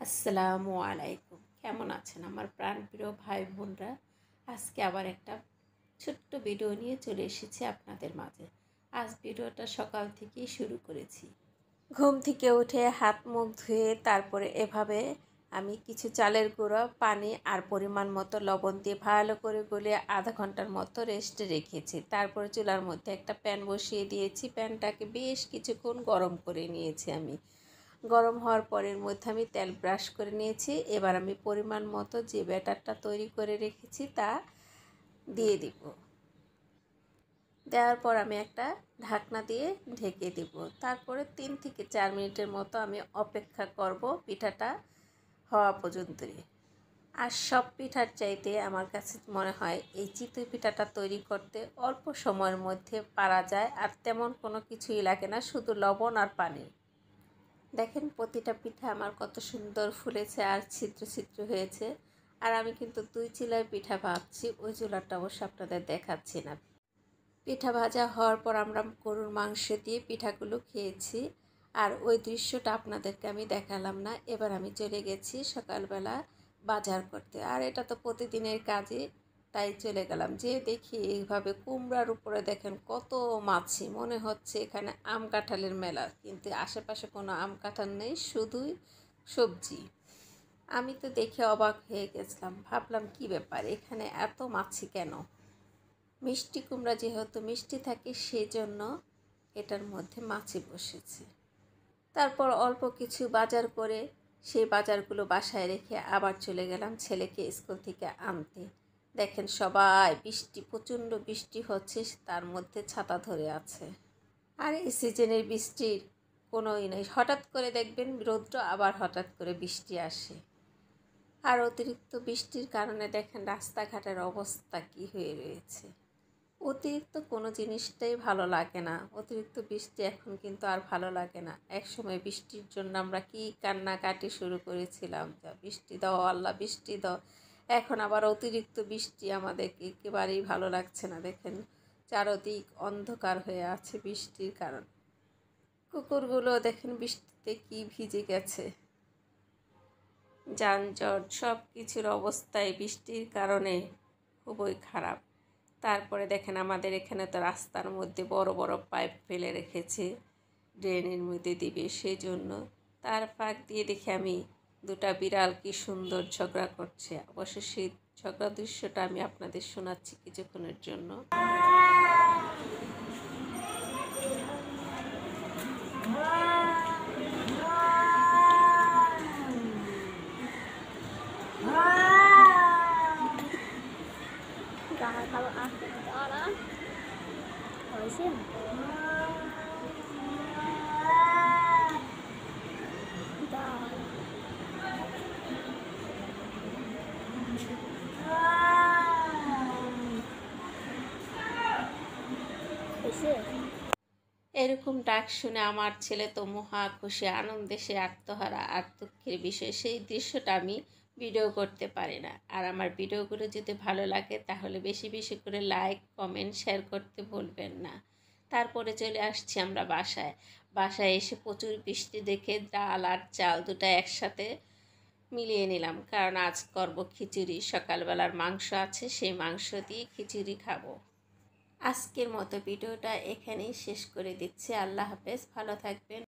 আসসালামু আলাইকুম। কেমন আছেন আমার প্রাণপ্রিয় ভাই বোনরা? আজকে আবার একটা ছোট্ট ভিডিও নিয়ে চলে এসেছি আপনাদের মাঝে। আজ ভিডিওটা সকাল থেকেই শুরু করেছি। ঘুম থেকে উঠে হাত মুখ ধুয়ে তারপরে এভাবে আমি কিছু চালের গুঁড়ো, পানি আর পরিমাণ মতো লবণ দিয়ে ভালো করে গলিয়ে আধা ঘন্টার মতো রেস্টে রেখেছি। তারপরে চুলার মধ্যে একটা প্যান বসিয়ে দিয়েছি। প্যানটাকে বেশ কিছুক্ষণ গরম করে নিয়েছি আমি। গরম হওয়ার পরের মধ্যে আমি তেল ব্রাশ করে নিয়েছি। এবার আমি পরিমাণ মতো যে ব্যাটারটা তৈরি করে রেখেছি তা দিয়ে দিব। দেওয়ার পর আমি একটা ঢাকনা দিয়ে ঢেকে দিব। তারপরে 3 থেকে 4 মিনিটের মতো আমি অপেক্ষা করব পিঠাটা হওয়া পর্যন্তই। আর সব পিঠার চাইতে আমার কাছে মনে হয় এই চিতই পিঠাটা তৈরি করতে অল্প সময়ের মধ্যে পারা যায়, আর তেমন কোনো কিছুই লাগে না, শুধু লবণ আর পানি। দেখেন প্রতিটা পিঠা আমার কত সুন্দর ফুলেছে আর ছিদ্র ছিদ্র হয়েছে। আর আমি কিন্তু 2 চুলায় পিঠা ভাজছি, ওই চুলাটা অবশ্য আপনাদের দেখাচ্ছি না। পিঠা ভাজা হওয়ার পর আমরা গরুর মাংস দিয়ে পিঠাগুলো খেয়েছি, আর ওই দৃশ্যটা আপনাদেরকে আমি দেখালাম না। এবার আমি চলে গেছি সকালবেলা বাজার করতে, আর এটা তো প্রতিদিনের কাজই, তাই চলে গেলাম। যে দেখি এইভাবে কুমড়ার উপরে দেখেন কত মাছি, মনে হচ্ছে এখানে আম কাঁঠালের মেলা, কিন্তু আশেপাশে কোনো আম কাঁঠাল নেই, শুধুই সবজি। আমি তো দেখে অবাক হয়ে গেছিলাম, ভাবলাম কি ব্যাপার, এখানে এত মাছি কেন? মিষ্টি কুমড়া যেহেতু মিষ্টি থাকে সেজন্য এটার মধ্যে মাছি বসেছে। তারপর অল্প কিছু বাজার করে সেই বাজারগুলো বাসায় রেখে আবার চলে গেলাম ছেলেকে স্কুল থেকে আনতে। দেখেন সবাই বৃষ্টি, প্রচণ্ড বৃষ্টি হচ্ছে, তার মধ্যে ছাতা ধরে আছে। আর এই সিজনের বৃষ্টির কোনোই নেই, হঠাৎ করে দেখবেন রৌদ্র, আবার হঠাৎ করে বৃষ্টি আসে। আর অতিরিক্ত বৃষ্টির কারণে দেখেন রাস্তাঘাটের অবস্থা কী হয়ে রয়েছে। অতিরিক্ত কোনো জিনিসটাই ভালো লাগে না। অতিরিক্ত বৃষ্টি এখন কিন্তু আর ভালো লাগে না। একসময় বৃষ্টির জন্য আমরা কী কান্নাকাটি শুরু করেছিলাম, যা বৃষ্টি দাও আল্লাহ, বৃষ্টি দাও। এখন আবার অতিরিক্ত বৃষ্টি আমাদেরকে একেবারেই ভালো লাগছে না। দেখেন চারদিক অন্ধকার হয়ে আছে বৃষ্টির কারণ। কুকুরগুলো দেখেন বৃষ্টিতে কি ভিজে গেছে। যানজট সব কিছুর অবস্থায় বৃষ্টির কারণে খুবই খারাপ। তারপরে দেখেন আমাদের এখানে তো রাস্তার মধ্যে বড় বড় পাইপ ফেলে রেখেছে, ড্রেনের মধ্যে দিবে, সেই জন্য তার ফাঁক দিয়ে দেখে আমি দুটা বিড়াল কি সুন্দর ঝগড়া করছে। অবশ্য সেই ঝগড়া দৃশ্যটা আমি আপনাদের শোনাচ্ছি কিছুক্ষণের জন্য। Kalau aku orang Oisin এরকম ডাক শুনে আমার ছেলে তো মহা খুশি, আনন্দে সে আত্মহারা, আর দুঃখের বিষয় সেই দৃশ্যটা আমি ভিডিও করতে পারি না। আর আমার ভিডিওগুলো যদি ভালো লাগে তাহলে বেশি বেশি করে লাইক, কমেন্ট, শেয়ার করতে ভুলবেন না। তারপরে চলে আসছি আমরা বাসায়। বাসায় এসে প্রচুর বৃষ্টি দেখে ডাল আর চাল দুটো একসাথে মিলিয়ে নিলাম, কারণ আজ করব খিচুড়ি। সকালবেলার মাংস আছে, সেই মাংস দিয়ে খিচুড়ি খাবো। আজকের মতো ভিডিওটা এখানেই শেষ করে দিচ্ছি। আল্লাহ হাফেজ, ভালো থাকবেন।